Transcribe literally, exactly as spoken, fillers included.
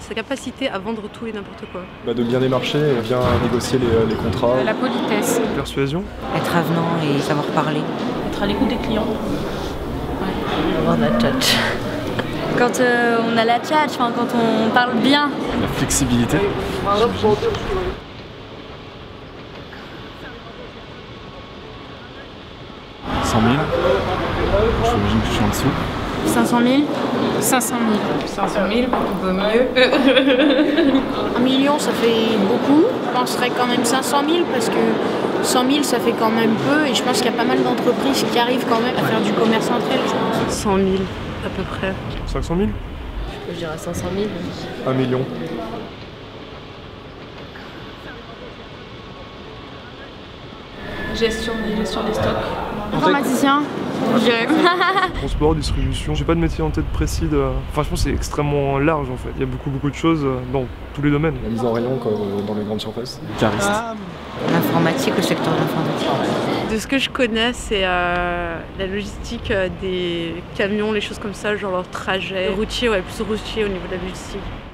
sa capacité à vendre tout et n'importe quoi. Bah de bien démarcher, bien négocier les, les contrats. La politesse. Persuasion. Être avenant et savoir parler. Être à l'écoute des clients. Ouais. Avoir la tchatch. Quand euh, on a la tchatch, enfin, quand on parle bien. La flexibilité. cent mille. J'imagine que je suis en dessous. cinq cent mille. cinq cent mille. cinq cent mille, vaut mieux. Un million, ça fait beaucoup. Je penserais quand même cinq cent mille parce que cent mille, ça fait quand même peu. Et je pense qu'il y a pas mal d'entreprises qui arrivent quand même à faire du commerce entre elles. cent mille à peu près. cinq cent mille. Je dirais cinq cent mille. Un million. Gestion, gestion des stocks. Informaticien, je dirais. Transport, distribution. J'ai pas de métier en tête précis. De... Enfin, je pense que c'est extrêmement large en fait. Il y a beaucoup beaucoup de choses dans tous les domaines. La mise en rayon comme dans les grandes surfaces. Cariste. L'informatique, le secteur de l'informatique. De ce que je connais, c'est euh, la logistique euh, des camions, les choses comme ça, genre leur trajet routier, ouais, plus routier au niveau de la logistique.